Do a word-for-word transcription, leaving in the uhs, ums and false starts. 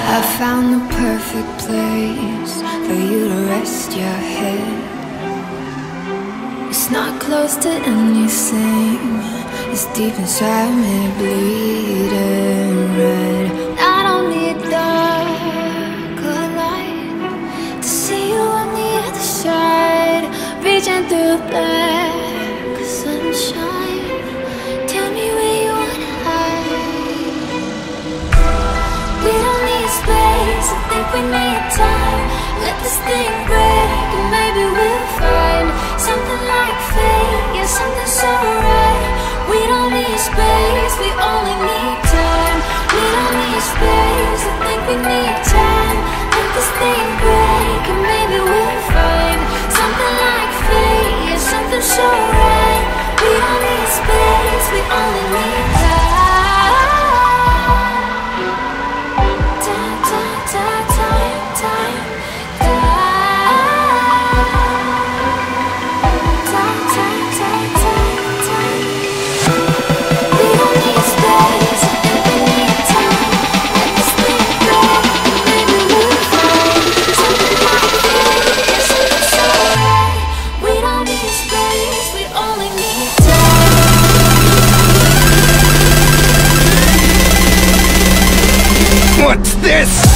I found the perfect place for you to rest your head. It's not close to anything, it's deep inside me, bleeding red. I don't need dark or light to see you on the other side, reaching through black sunshine. Tell me where you wanna hide. We don't need space, I think we need time. Let this thing break and maybe we'll find something like fate, yeah, something so right. We don't need space, we only need time. We don't need space, I think we need time. Let this thing break and maybe we'll find something like fate, yeah, something so right. We don't need space, we only need time. Time, time, time, time, time. What's this?